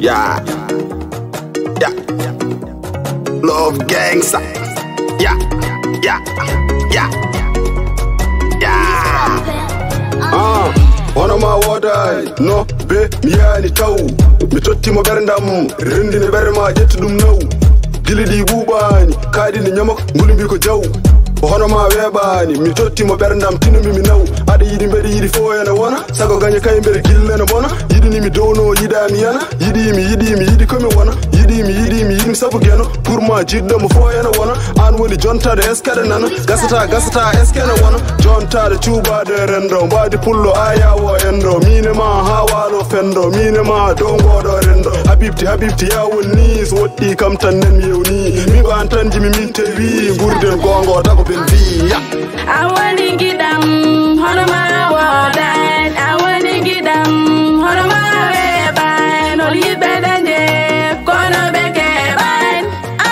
Yeah. Yeah. Love gangsta. Yeah. Yeah. Yeah. Yeah. One my water, no be miani tau. Mi totti mo berndam, rendi ne berma jet dum no. Dili di bubani, kadi ni nyamak ngulumbi ko jaw. Hono ma webani, mi totti mo berndam tinu mi naw. Ada yidi mberi yidi fo ena wona, sago ganye kay mberi gille na bona. Yidi ni mi dono yida mi yana, yidi ko mi wona. Yidi sabu geno, pour moi jiddo mo fo ena wona. An woni jonta de eskade nana, gasata eskene wona. Jonta de tuba de rendo, mbadi pullo aya wo endo. Mine ma hawalo fendo, mine ma dongo do rendo. Habibti ya woni, so wotti kam tan nen mi yewni. Mi ban tan jimi min tewi, gurden gongo dago ben vi. I wanna get them, hono ma water. I wanna get them, hono ma weban. Oli bedanje, kono beke ban.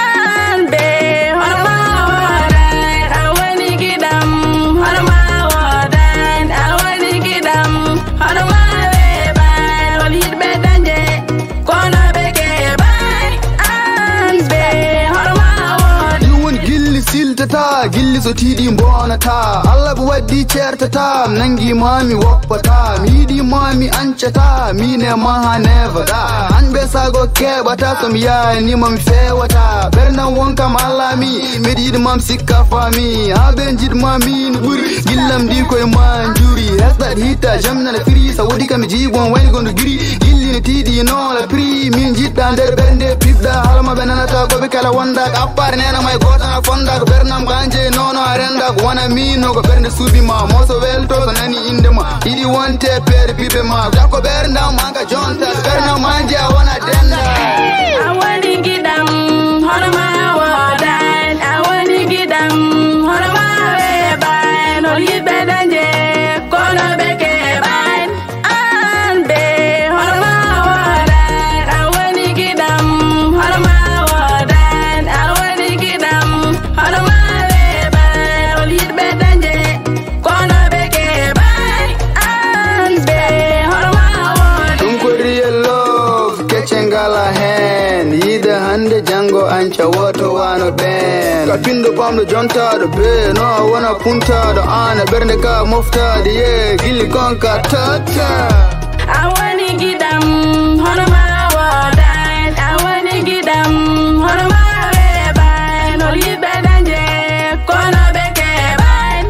Anbe, hono ma water. I wanna get them, hono ma water. I wanna get them, hono ma weban. Oli bedanje, kono beke ban. Anbe, hono ma water. You want gilli siltata, gilli so tidi mbonata. Allah bu waddi certata, nangi mami woppata. Midi mami anchata, mine maha never da. Anbe sago kebata, som ya ni mam fewata. Berna wonka malami, medid mam sikka fami. Haben jid mami nburi, gillam di koy manjuri. Has that hita jamna la free, sa wodi kam jibon wayn gondo giri. Gilli ni tidi no la pri, min jidda der bende pibda. Halama benana ta gobe kala wanda, appar nena may gota na fonda. Bernam ganje nono arenda, wana mi no go bernde subi ma. Moso welto so nani inde ma. Idi wante per pibe ma. Dako berna manga jonta, berna manje wana denda. I wanna get them, hono ma water. I wanna get them, hono ma weban. Oli bedanje, kono beke ban. Anbe, hono ma water. I wanna get them, hono ma water. I wanna get them, hono ma weban. Oli bedanje, kono beke ban. Anbe, hono ma water. Tunko real love, kechengala hen. Yida hande jango ancha woto wano ben. Kapindo pamdo jonta do be. No I wanna punta do ana bernde ka mofta de ye. Gilli konka tata. I wanna get them, hono ma water. I wanna get them, hono ma weban. Oli bedanje, kono beke ban.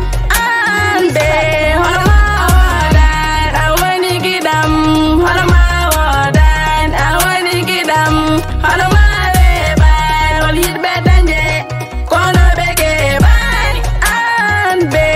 Anbe, hono ma water. I wanna get them, hono ma water. I wanna get them, hono ma weban. Oli bedanje, kono beke ban. Anbe,